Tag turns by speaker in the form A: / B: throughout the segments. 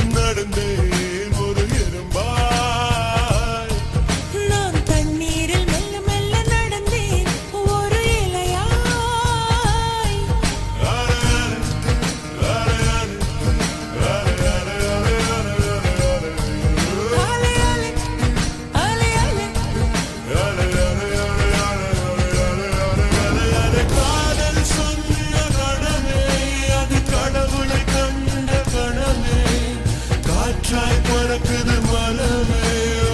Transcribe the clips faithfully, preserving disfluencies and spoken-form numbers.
A: நடந்தேன் ஒரு எறும்பாய்.
B: நான் தண்ணீரில் மெல்ல மெல்ல நடந்தேன் ஒரு இலையாய். அலை அலை அலை அலை
A: காதல் சொன்ன கணமே அது கடவுளை கண்ட கணமே காற்றாய் பறக்குது மனமே.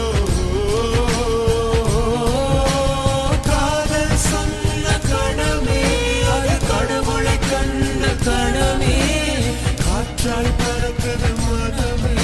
A: காதல் சொன்ன கணமே அது கடவுளை கண்ட கணமே காற்றாய் பறக்குது மனமே.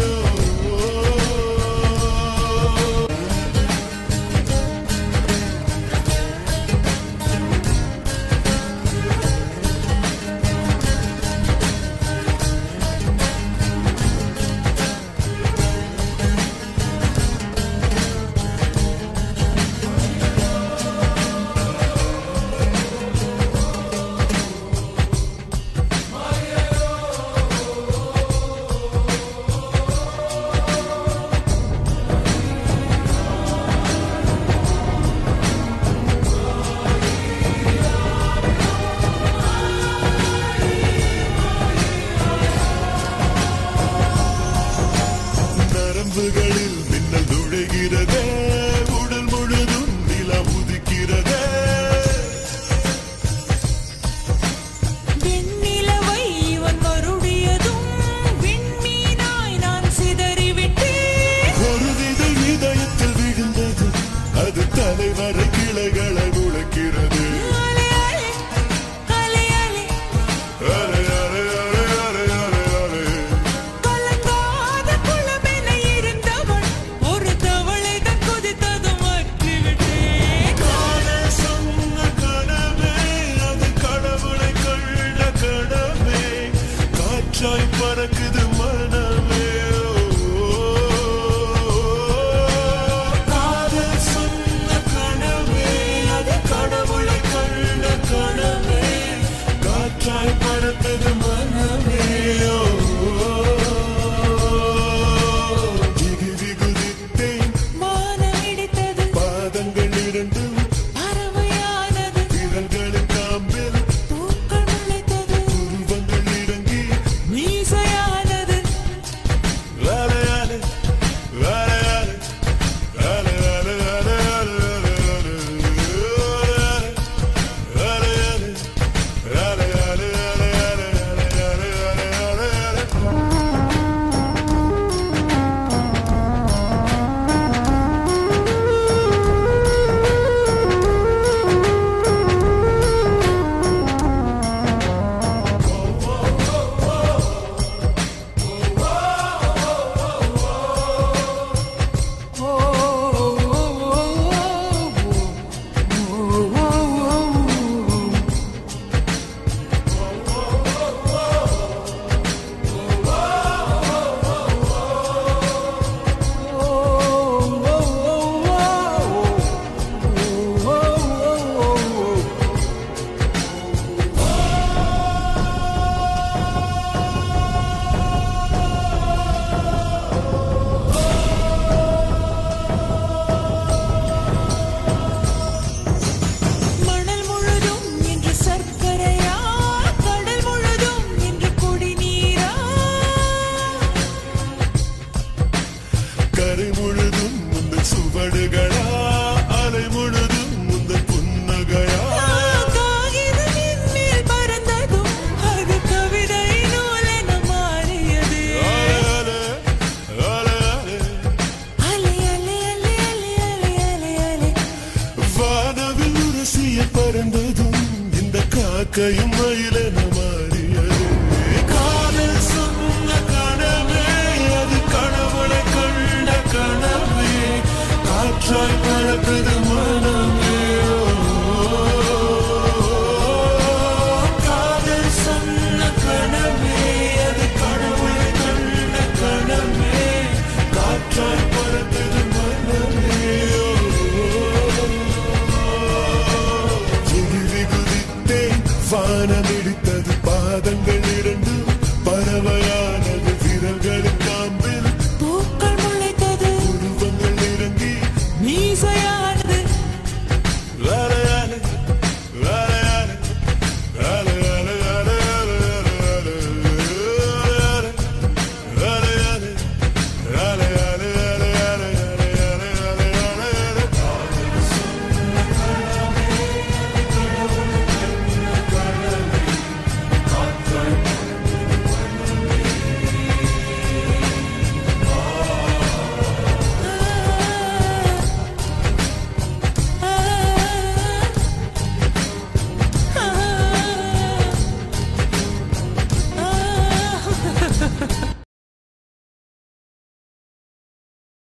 A: நரம்புகளில் மின்னல் நுழைகிறதே உடல் முழுதும் நிலா உதிக்கிறதே.
B: வெண்ணிலவை இவன் மறுடியதும் விண்மீனாய் நான் சிதறிவிட்டேன்.
A: ஒரு விதை இதயத்தில் விழுந்தது அது தலைவரை கிளைகளை முளைக்கிறது.
B: அலை அலை அலை அலை
A: அலை, அலை, அலை, அலை, அலை, அலை.
B: கலங்காத குளமென இருந்தவள் ஒரு தவளை தான் குதித்ததும் மாற்றிவிட்டேன்.
A: காதல் சொன்ன கணமே அது கடவுளை கண்ட கணமே காற்றாய் பறக்குது மனமே. காதல் சொன்ன கணமே அது கடவுளை கண்ட கணமே காற்றாய் பறக்குது மனமே. திகு குதித்தேன்
B: வானம் இடித்தது
A: பாதங்கள் இரண்டும்
B: பறவையானது
A: விரல்களின் காம்பில்
B: பூக்கள் முளைத்தது
A: உருவங்கள் இறங்கி
B: மீசையானது.
A: அலை, அலை, அலை, அலை, அலை, அலை, அலை, அலை, அலை, அலை, அலை, அலை, அலை, அலை, அலை, அலை, அலை, அலை.
B: மணல் முழுதும் இன்று சர்க்கரையா கடல் முழுதும் இன்று குடிநீரா.
A: கரை முழுதும் முந்தன் சுவடுகளா அலை முழுதும் முந்தன் புன்னகையா.
B: காகிதம் என்மேல் பறந்ததும் அது கவிதை நூலென மாறியது.
A: அலை, அலை, அலை,
B: அலை அலை அலை அலை அலை அலை அலை
A: வானவில் உரசிய பறந்ததும் இந்த காக்கையும் மயிலென